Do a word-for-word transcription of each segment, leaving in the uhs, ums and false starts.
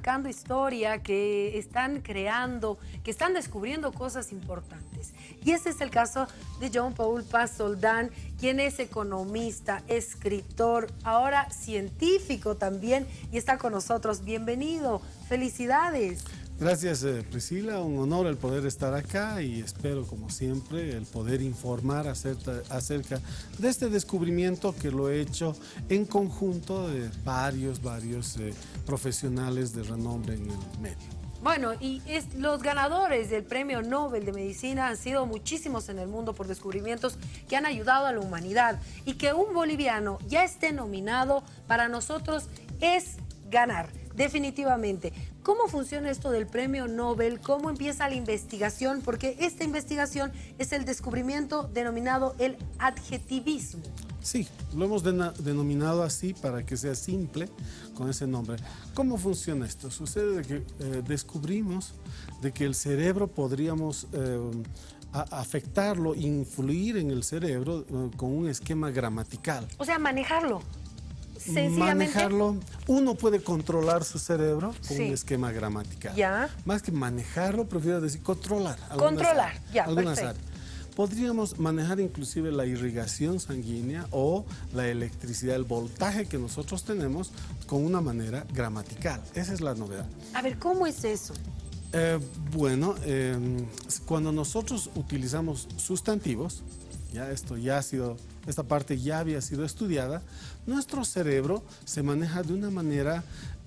marcando historia, que están creando, que están descubriendo cosas importantes. Y ese es el caso de Jean-Paul Paz-Soldán, quien es economista, escritor, ahora científico también, y está con nosotros. Bienvenido, felicidades. Gracias, eh, Priscila, un honor el poder estar acá y espero, como siempre, el poder informar acerca, acerca de este descubrimiento que lo he hecho en conjunto de varios, varios eh, profesionales de renombre en el medio. Bueno, y es, los ganadores del Premio Nobel de Medicina han sido muchísimos en el mundo por descubrimientos que han ayudado a la humanidad, y que un boliviano ya esté nominado para nosotros es ganar, definitivamente. ¿Cómo funciona esto del Premio Nobel? ¿Cómo empieza la investigación? Porque esta investigación es el descubrimiento denominado el adjetivismo. Sí, lo hemos denominado así para que sea simple con ese nombre. ¿Cómo funciona esto? Sucede de que eh, descubrimos de que el cerebro podríamos eh, a afectarlo, influir en el cerebro eh, con un esquema gramatical. O sea, manejarlo. Sencillamente. Manejarlo, uno puede controlar su cerebro con sí. un esquema gramatical. Ya. Más que manejarlo, prefiero decir controlar. Controlar, áreas, ya, algunas perfecto. áreas. Podríamos manejar inclusive la irrigación sanguínea o la electricidad, el voltaje que nosotros tenemos con una manera gramatical. Esa es la novedad. A ver, ¿cómo es eso? Eh, bueno, eh, cuando nosotros utilizamos sustantivos, ya esto ya ha sido, esta parte ya había sido estudiada, nuestro cerebro se maneja de una manera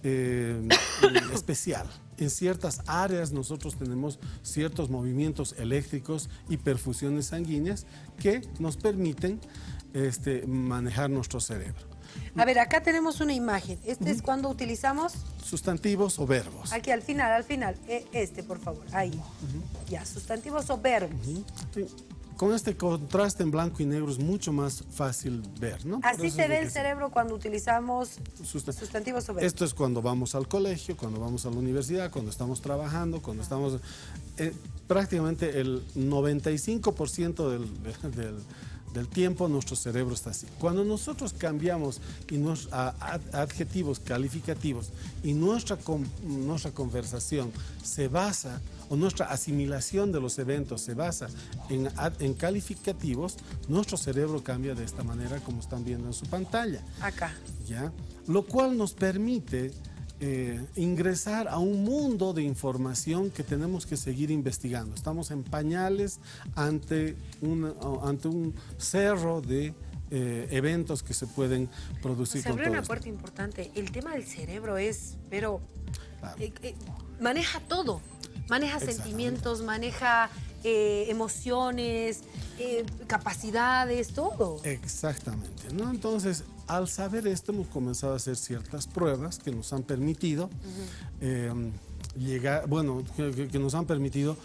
eh, especial. En ciertas áreas nosotros tenemos ciertos movimientos eléctricos y perfusiones sanguíneas que nos permiten este, manejar nuestro cerebro. A ver, acá tenemos una imagen. Este uh-huh. es cuando utilizamos... Sustantivos o verbos. Aquí al final, al final. Este, por favor, ahí. Uh-huh. Ya, sustantivos o verbos. Uh-huh. Sí. Con este contraste en blanco y negro es mucho más fácil ver, ¿no? Así se ve el cerebro cuando utilizamos sustantivos o verbos. Esto es cuando vamos al colegio, cuando vamos a la universidad, cuando estamos trabajando, cuando estamos... Eh, prácticamente el noventa y cinco por ciento del, del, del tiempo nuestro cerebro está así. Cuando nosotros cambiamos y nos, a, a, adjetivos calificativos y nuestra, com, nuestra conversación se basa, o nuestra asimilación de los eventos se basa en, en calificativos, nuestro cerebro cambia de esta manera como están viendo en su pantalla. Acá. ¿Ya? Lo cual nos permite eh, ingresar a un mundo de información que tenemos que seguir investigando. Estamos en pañales ante, una, ante un cerro de eh, eventos que se pueden producir. Se abre una puerta importante. El tema del cerebro es, pero claro. eh, eh, maneja todo. Maneja sentimientos, maneja eh, emociones, eh, capacidades, todo. Exactamente, ¿no? Entonces, al saber esto, hemos comenzado a hacer ciertas pruebas que nos han permitido uh-huh. eh, llegar, bueno, que, que nos han permitido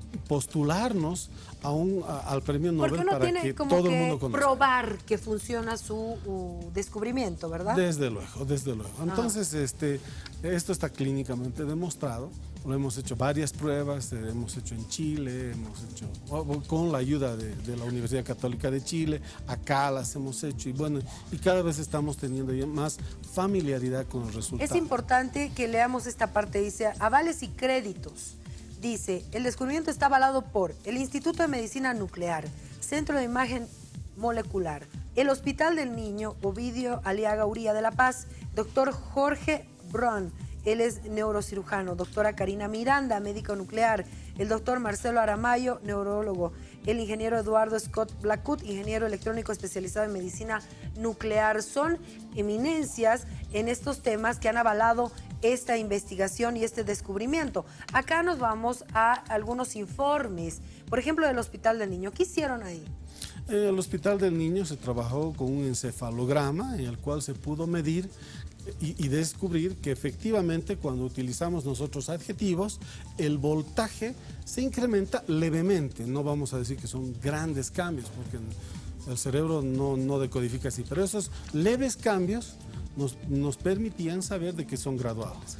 postularnos a un, a, al premio Nobel para tiene que como todo que el mundo conozca. Probar que funciona su uh, descubrimiento, ¿verdad? Desde luego, desde luego. Entonces, ah. este, esto está clínicamente demostrado. Lo hemos hecho varias pruebas, eh, hemos hecho en Chile, hemos hecho oh, con la ayuda de, de la Universidad Católica de Chile, acá las hemos hecho y bueno, y cada vez estamos teniendo ya más familiaridad con los resultados. Es importante que leamos esta parte, dice, avales y créditos. Dice, el descubrimiento está avalado por el Instituto de Medicina Nuclear, Centro de Imagen Molecular, el Hospital del Niño Ovidio Aliaga Uría de La Paz, doctor Jorge Brun, él es neurocirujano, doctora Karina Miranda, médico nuclear, el doctor Marcelo Aramayo, neurólogo, el ingeniero Eduardo Scott Blackwood, ingeniero electrónico especializado en medicina nuclear. Son eminencias en estos temas que han avalado esta investigación y este descubrimiento. Acá nos vamos a algunos informes, por ejemplo, del Hospital del Niño. ¿Qué hicieron ahí? En el Hospital del Niño se trabajó con un encefalograma en el cual se pudo medir y, y descubrir que efectivamente cuando utilizamos nosotros adjetivos, el voltaje se incrementa levemente. No vamos a decir que son grandes cambios, porque el cerebro no, no decodifica así, pero esos leves cambios nos, nos permitían saber de que son graduables.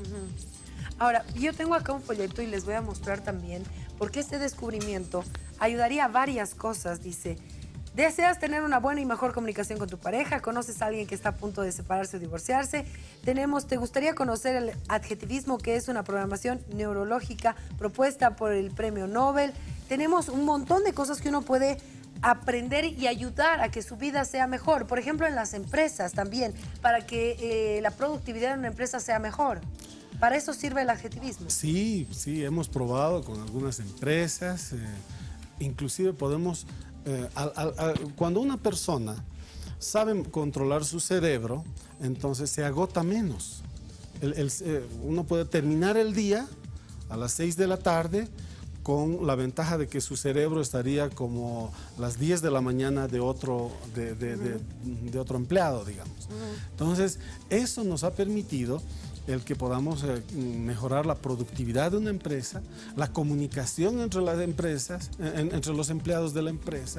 Uh-huh. Ahora, yo tengo acá un folleto y les voy a mostrar también, porque este descubrimiento ayudaría a varias cosas, dice. ¿Deseas tener una buena y mejor comunicación con tu pareja? ¿Conoces a alguien que está a punto de separarse o divorciarse? Tenemos, ¿te gustaría conocer el adjetivismo, que es una programación neurológica propuesta por el Premio Nobel? Tenemos un montón de cosas que uno puede aprender y ayudar a que su vida sea mejor. Por ejemplo, en las empresas también, para que eh, la productividad en una empresa sea mejor. ¿Para eso sirve el adjetivismo? Sí, sí, hemos probado con algunas empresas. Eh, inclusive podemos... Eh, al, al, al, cuando una persona sabe controlar su cerebro, entonces se agota menos. El, el, eh, uno puede terminar el día a las seis de la tarde con la ventaja de que su cerebro estaría como las diez de la mañana de otro, de, de, de, de otro empleado, digamos. Entonces, eso nos ha permitido el que podamos eh, mejorar la productividad de una empresa, la comunicación entre las empresas, en, entre los empleados de la empresa.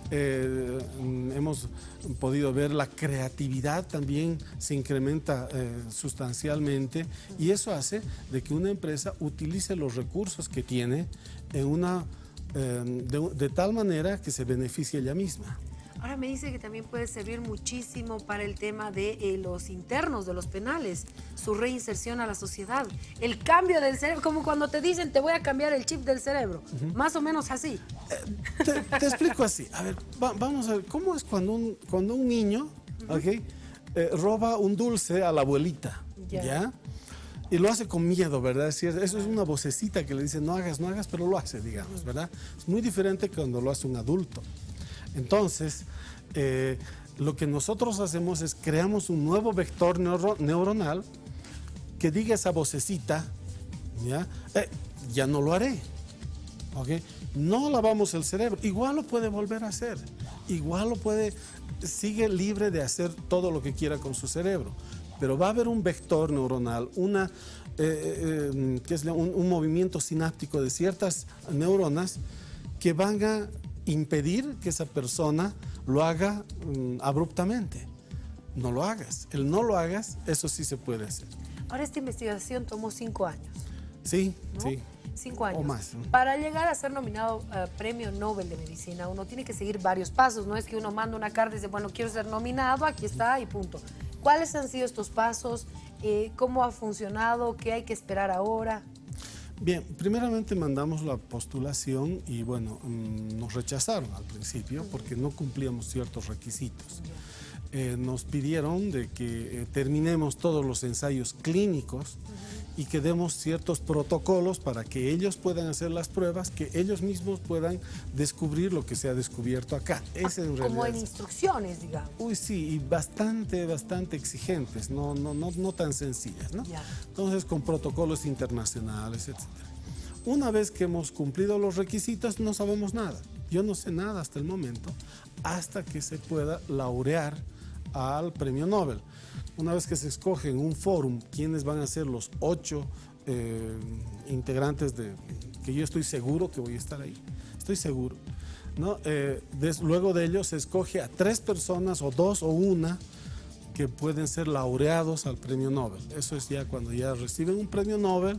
Eh, hemos podido ver la creatividad también se incrementa eh, sustancialmente, y eso hace de que una empresa utilice los recursos que tiene en una, eh, de, de tal manera que se beneficie ella misma. Ahora me dice que también puede servir muchísimo para el tema de eh, los internos de los penales, su reinserción a la sociedad, el cambio del cerebro, como cuando te dicen te voy a cambiar el chip del cerebro, uh-huh. Más o menos así. Eh, te, te explico así, a ver, va, vamos a ver, ¿cómo es cuando un, cuando un niño uh-huh. okay, eh, roba un dulce a la abuelita? ¿Ya? ¿Ya? Y lo hace con miedo, ¿verdad? Eso es una vocecita que le dice no hagas, no hagas, pero lo hace, digamos, ¿verdad? Es muy diferente cuando lo hace un adulto. Entonces, eh, lo que nosotros hacemos es creamos un nuevo vector neuro, neuronal que diga esa vocecita, ¿ya? Eh, ya no lo haré, ¿ok? No lavamos el cerebro, igual lo puede volver a hacer, igual lo puede, sigue libre de hacer todo lo que quiera con su cerebro, pero va a haber un vector neuronal, una, eh, eh, que es un, un movimiento sináptico de ciertas neuronas que van a impedir que esa persona lo haga um, abruptamente. No lo hagas. El no lo hagas, eso sí se puede hacer. Ahora, esta investigación tomó cinco años. Sí, ¿no? sí. Cinco años. O más. Para llegar a ser nominado a uh, Premio Nobel de Medicina, uno tiene que seguir varios pasos. No es que uno manda una carta y dice, bueno, quiero ser nominado, aquí está y punto. ¿Cuáles han sido estos pasos? Eh, ¿Cómo ha funcionado? ¿Qué hay que esperar ahora? Bien, primeramente mandamos la postulación y bueno, mmm, nos rechazaron al principio porque no cumplíamos ciertos requisitos. Eh, nos pidieron de que eh, terminemos todos los ensayos clínicos y que demos ciertos protocolos para que ellos puedan hacer las pruebas, que ellos mismos puedan descubrir lo que se ha descubierto acá. Ese en Como en es... instrucciones, digamos. Uy, sí, y bastante, bastante exigentes, no, no, no, no tan sencillas, ¿no? Ya. Entonces, con protocolos internacionales, etcétera. Una vez que hemos cumplido los requisitos, no sabemos nada. Yo no sé nada hasta el momento, hasta que se pueda laurear al Premio Nobel. Una vez que se escoge en un fórum quiénes van a ser los ocho eh, integrantes de que yo estoy seguro que voy a estar ahí, estoy seguro, ¿no? Eh, des, luego de ello se escoge a tres personas o dos o una que pueden ser laureados al Premio Nobel. Eso es ya cuando ya reciben un Premio Nobel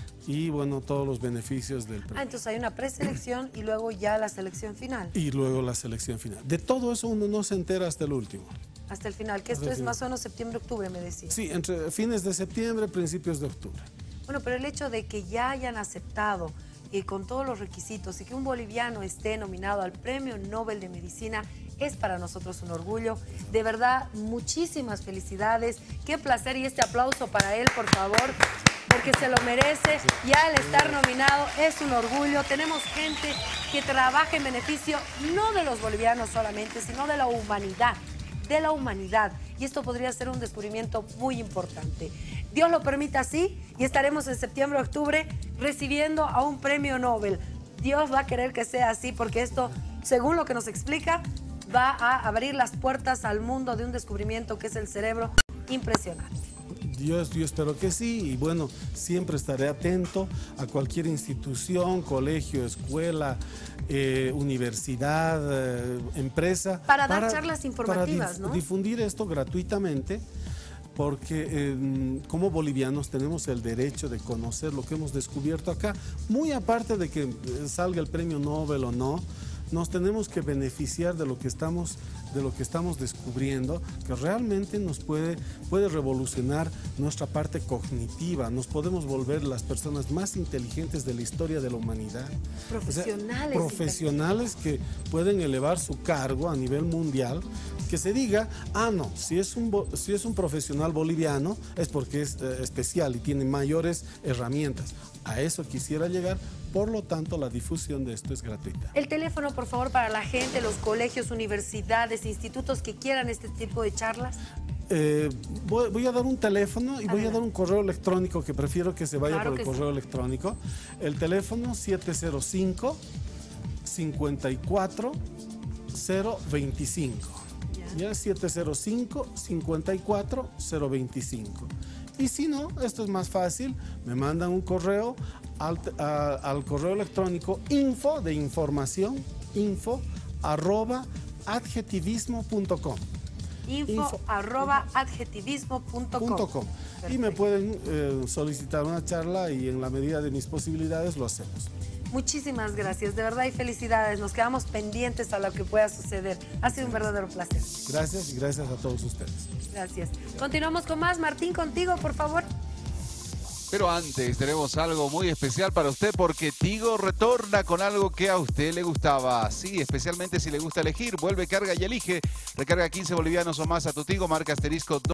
y bueno, todos los beneficios del premio. Ah, entonces hay una preselección y luego ya la selección final. Y luego la selección final. De todo eso uno no se entera hasta el último. Hasta el final, que esto es más o menos septiembre, octubre, me decía. Sí, entre fines de septiembre, principios de octubre. Bueno, pero el hecho de que ya hayan aceptado eh, con todos los requisitos y que un boliviano esté nominado al Premio Nobel de Medicina es para nosotros un orgullo. De verdad, muchísimas felicidades. Qué placer, y este aplauso para él, por favor, porque se lo merece. Ya el estar nominado es un orgullo. Tenemos gente que trabaja en beneficio no de los bolivianos solamente, sino de la humanidad, de la humanidad. Y esto podría ser un descubrimiento muy importante. Dios lo permita así y estaremos en septiembre, octubre recibiendo a un premio Nobel. Dios va a querer que sea así, porque esto, según lo que nos explica, va a abrir las puertas al mundo de un descubrimiento que es el cerebro impresionante. Dios, yo espero que sí, y bueno, siempre estaré atento a cualquier institución, colegio, escuela, eh, universidad, eh, empresa. Para dar para, charlas informativas, para dif ¿no? difundir esto gratuitamente, porque eh, como bolivianos tenemos el derecho de conocer lo que hemos descubierto acá, muy aparte de que salga el premio Nobel o no. nos tenemos que beneficiar de lo que estamos, de lo que estamos descubriendo, que realmente nos puede, puede revolucionar nuestra parte cognitiva. Nos podemos volver las personas más inteligentes de la historia de la humanidad. Profesionales. O sea, profesionales que pueden elevar su cargo a nivel mundial, que se diga, ah, no, si es un, si es un profesional boliviano es porque es eh, especial y tiene mayores herramientas. A eso quisiera llegar, por lo tanto la difusión de esto es gratuita. El teléfono, por favor, para la gente, los colegios, universidades, institutos que quieran este tipo de charlas. Eh, voy, voy a dar un teléfono y Adelante. voy a dar un correo electrónico, que prefiero que se vaya claro por el correo sí. electrónico. El teléfono siete cero cinco, cinco cuatro cero dos cinco. Ya, siete cero cinco, cinco cuatro cero dos cinco. Y si no, esto es más fácil, me mandan un correo al, a, al correo electrónico info de información, info arroba adjetivismo punto com. Info, info arroba adjetivismo punto com. Y me pueden eh, solicitar una charla y en la medida de mis posibilidades lo hacemos. Muchísimas gracias, de verdad, y felicidades. Nos quedamos pendientes a lo que pueda suceder. Ha sido un verdadero placer. Gracias y gracias a todos ustedes. Gracias. Continuamos con más. Martín, contigo, por favor. Pero antes tenemos algo muy especial para usted, porque Tigo retorna con algo que a usted le gustaba. Sí, especialmente si le gusta elegir. Vuelve, carga y elige. Recarga quince bolivianos o más a tu Tigo, marca asterisco